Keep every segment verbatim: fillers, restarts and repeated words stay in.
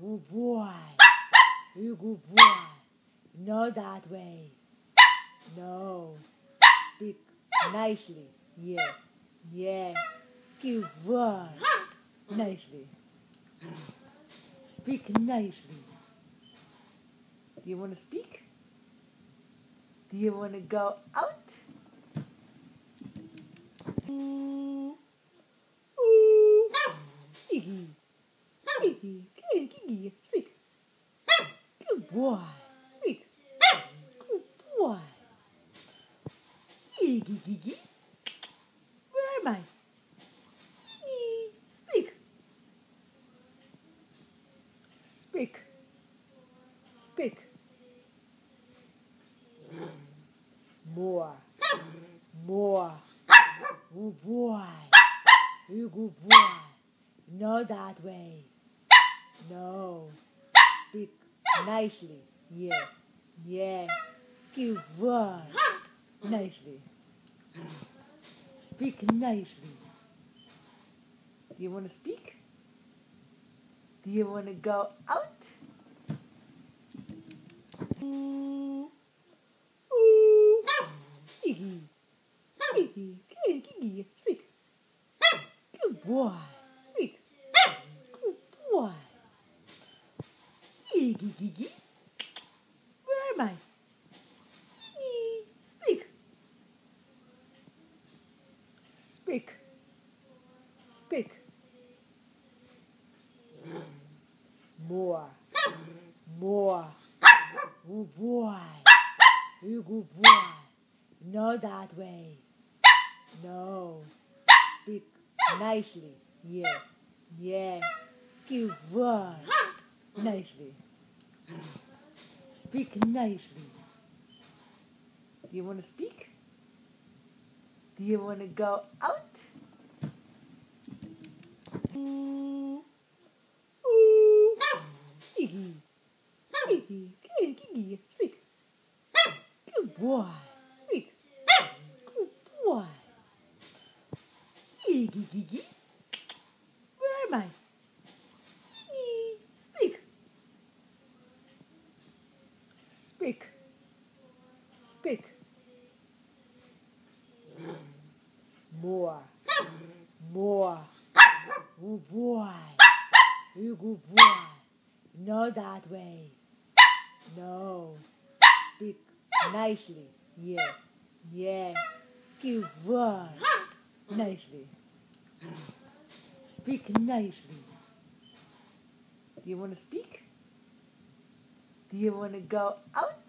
good boy. You good boy. Not that way. No. Speak nicely. Yeah. Yeah. Good boy. Nicely. Speak nicely. Do you want to speak? Do you want to go out? Ooh. Ooh. Kiki. Kiki. Kiki. Speak. Good boy. Speak. Good boy. Kiki. Kiki. Where am I? Kiki. Speak. Speak. Speak. More. More. Good boy. You good boy. Not that way. No. Speak nicely. Yeah. Yeah. Good boy. Nicely. Speak nicely. Do you want to speak? Do you want to go out? Ooh. Ooh. Kiki. Kiki. Kiki. Speak. Good boy. Speak. Good boy. Kiki. Kiki. Where am I? Kiki. Speak. Speak. Speak. More. More. Good boy. You good boy. Not that way. No. Speak nicely. Yeah. Yeah. Good boy. Nicely. Speak nicely. Do you want to speak? Do you want to go out? Ooh. Ooh. Kiki. Kiki. Kiki. Speak. Good boy. Speak. Good boy. Kiki. Kiki. Where am I? Kiki. Speak. Speak. Speak. More. More. Good boy. You good boy. Not that way. No. Speak nicely. Yeah. Yeah. Good boy. Nicely. Speak nicely. Do you want to speak? Do you want to go out?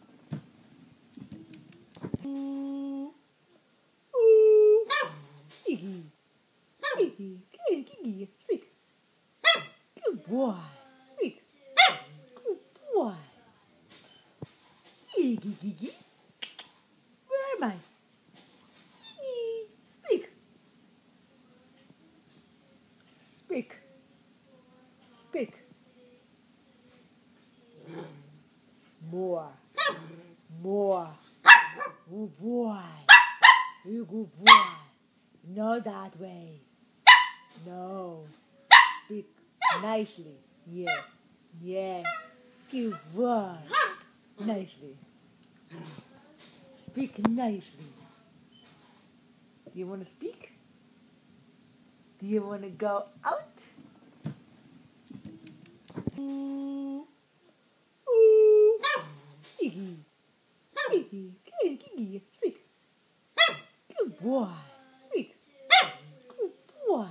Ooh. Ooh. Kiki. Kiki. Kiki. Speak. Good boy. Speak. Good boy. Kiki. Kiki. Where am I? Kiki. Speak. Speak. Speak. More. More. Good boy. You good boy. Not that way. No. Speak nicely. Yeah. Yeah. Good boy. Nicely. Speak nicely. Do you want to speak? Do you want to go out? Ooh. Ooh. Kiki. Kiki. Kiki. Speak. Good boy. Speak. Good boy.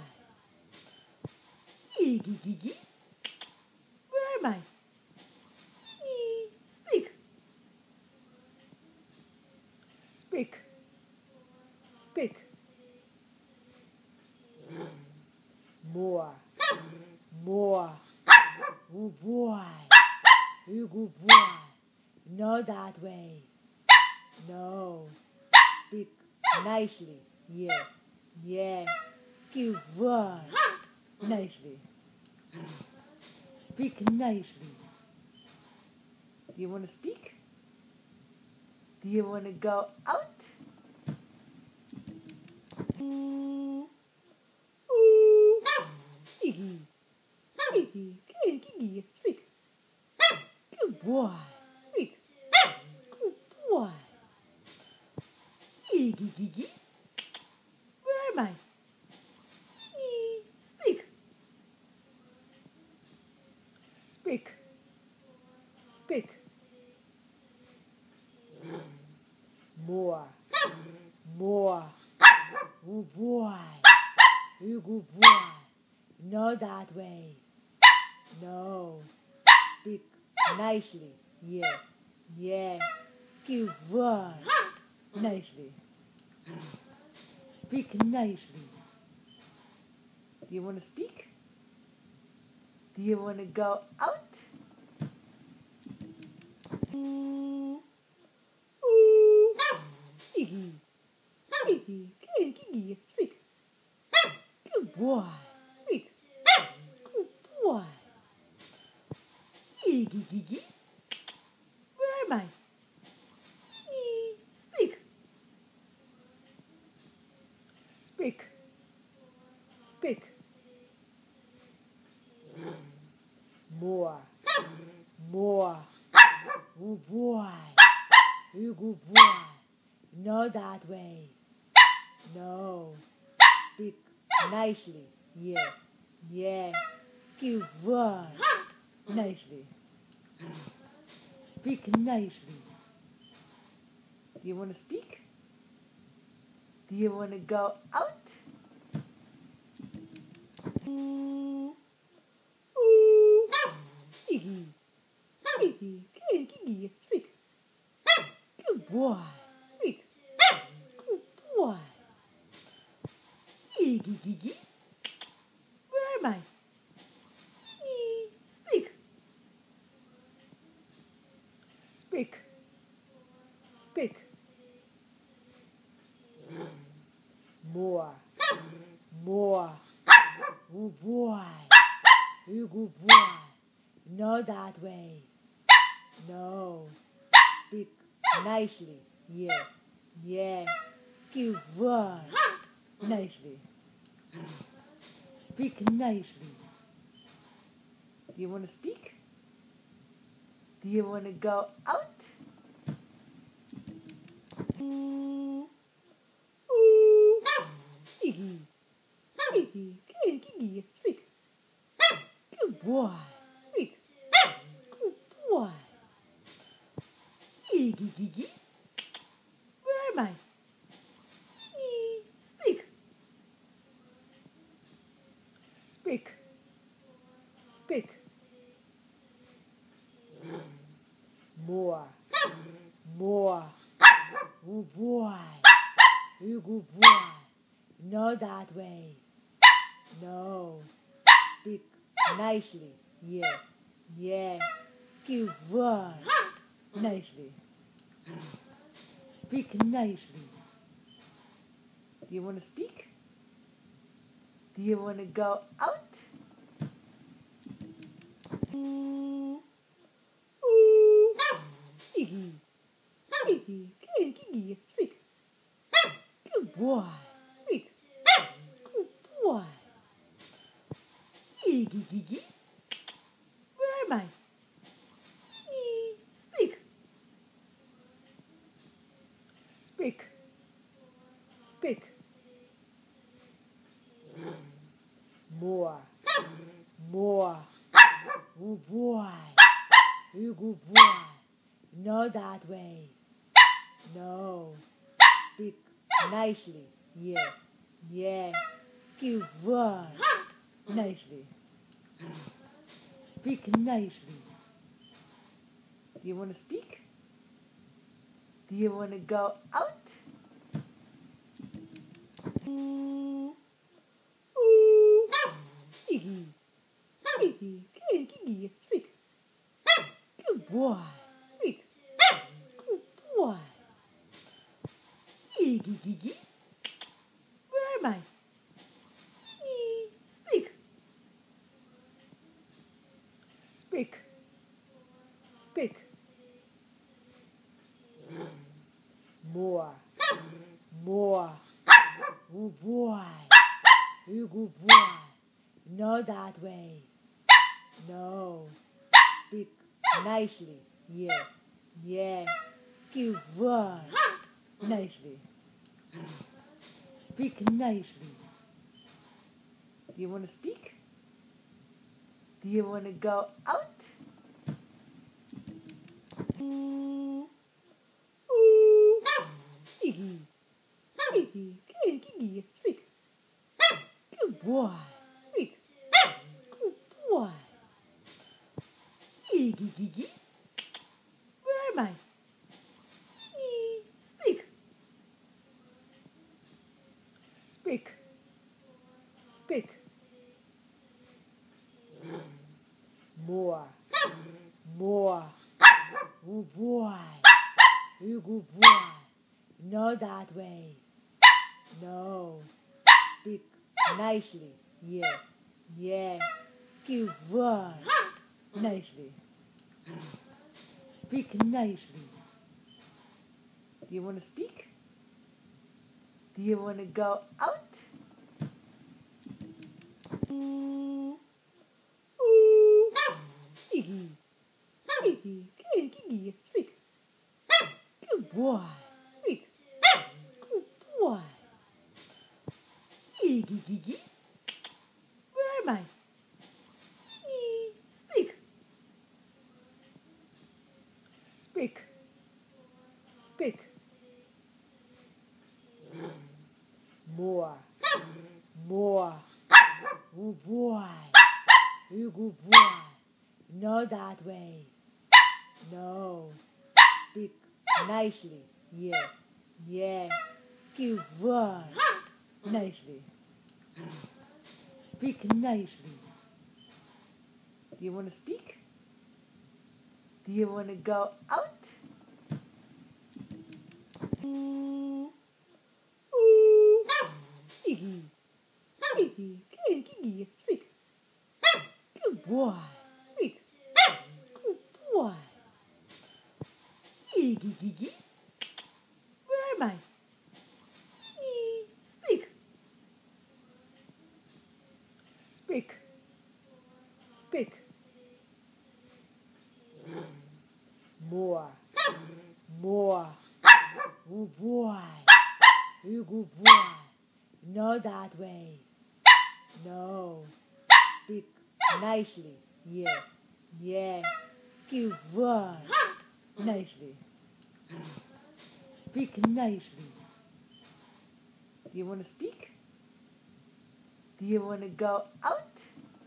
Kiki. Kiki. Where am I? Kiki. Speak. Speak. Speak. More. More. Good boy. You good boy. Not that way. No. Speak nicely. Yeah. Yeah. Good boy. Nicely. Speak nicely. Do you want to speak? Do you want to go out? Ooh. Ooh. Kiki. Kiki. Kiki. Speak. boy. Speak. Good boy. Iggy giggy. Where am I? Iggy. Speak. Speak. Speak. More. More. Good boy. You good boy. Not that way. No. Speak nicely. Yeah. Yeah. Good boy. Nicely. Speak nicely. Do you want to speak? Do you want to go out? Ooh. Ooh. Iggy. Iggy. Good Iggy. Speak. Good boy. Speak. Good boy. Iggy Giggy. Where am I? Iggy. Speak. Speak. Speak. More. More. Good boy. You good boy. Not that way. No. Speak nicely. Yeah. Yeah. Good boy. Nicely. Speak nicely. Do you want to speak? Do you want to go out? Ooh. Ooh. Iggy. Iggy. Good Iggy. Speak. Good boy. Speak. Good boy. Iggy Giggy. Where am I? Iggy. Speak. Speak. Speak. More. More. Good boy. You good boy. Not that way. No. Speak nicely. Yeah. Yeah. Good boy. Nicely. Speak nicely. Do you want to speak? Do you want to go out? Ooh. Ooh. Iggy. Iggy. Good Iggy. Speak. Good boy. Speak. Good boy. Iggy Giggy. Where am I? Iggy. Speak. Speak. Speak. More. More. Good boy. You good boy. Not that way. No. Speak nicely. Yeah. Yeah. Good boy. Nicely. Speak nicely. Do you want to speak? Do you want to go out? Ooh. Ooh. Iggy. Iggy. Good Iggy. Speak. Good boy. Speak. Good boy. Iggy Giggy. Where am I? Iggy. Speak. Speak. Speak. More. More. Good boy. You good boy. Not that way. No. Speak nicely. Yeah. Yeah. Good boy. Nicely. Speak nicely. Do you want to speak? Do you want to go out? Ooh. Ooh. Iggy. Iggy. Good Iggy. Speak. Good boy. Speak. Good boy. Iggy Giggy. Where am I? Iggy. Speak. Speak. Speak. More. More. Good boy. You good boy. Not that way. No. Speak nicely. Yeah. Yeah. Good boy. Nicely. Speak nicely. Do you want to speak? Do you want to go out? Ooh. Ooh. Iggy. Iggy. Good, Iggy. Speak. Good boy. Speak. Good boy. Iggy, Iggy. Where am I? Iggy. Speak. Speak. Speak. More. More. Good boy. You good boy. Not that way. No. Speak nicely. Yeah. Yeah. Good boy. Nicely. Speak nicely. Do you want to speak? Do you want to go out? Ooh. Ooh. Iggy. Iggy. Good, Iggy. Speak. Good boy. Speak. Good boy. Iggy, Iggy. Where am I? Iggy. Speak. Speak. Speak. More. More. Good boy. You good boy. Not that way. No. Speak nicely. Yeah. Yeah. Good boy. Nicely. Speak nicely. Do you want to speak? Do you want to go out? Ooh. Ooh. Iggy. Iggy. Good, Iggy. Speak. Good boy. Speak. Good boy. Iggy, Iggy. Where am I? Iggy. Speak. Speak. Speak. More. More. Good boy. You good boy. Not that way. No. Speak nicely. Yeah. Yeah. Good boy. Nicely. Speak nicely. Do you want to speak? Do you want to go out?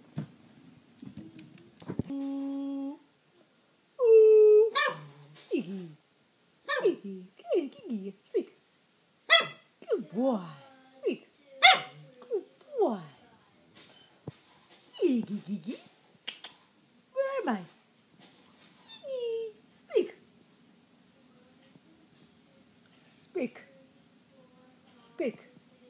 Ooh. Ooh. Iggy. Iggy. Good, Iggy. Speak. Good boy. Speak. Good boy. Iggy, Iggy. Where am I? Iggy. Speak. Speak. Speak.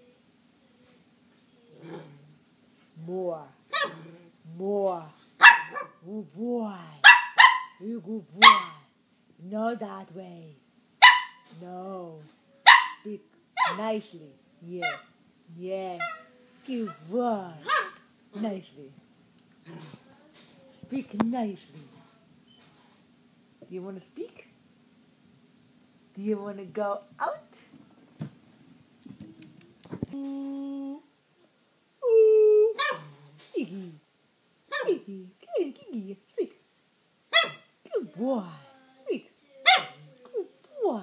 More. More. Good boy. You good boy. Not that way. No. Speak nicely. Yeah. Yeah. Good boy. Nicely. Speak nicely. Do you want to speak? Do you want to go out? Ooh. Ooh. Iggy. Iggy. Good, Iggy. Speak. Good boy. Speak. Good boy.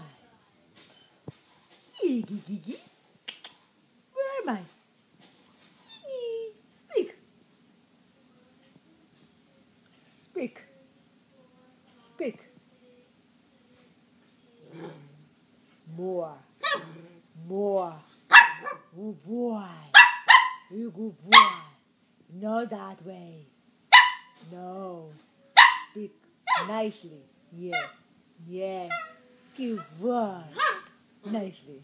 Iggy, Iggy. Where am I? Iggy. Speak. Speak. Speak. More. More. Good boy. You good boy. Not that way. No. Speak nicely. Yeah. Yeah. Good boy. Nicely.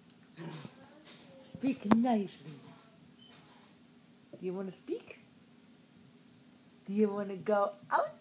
Speak nicely. Do you want to speak? Do you want to go out?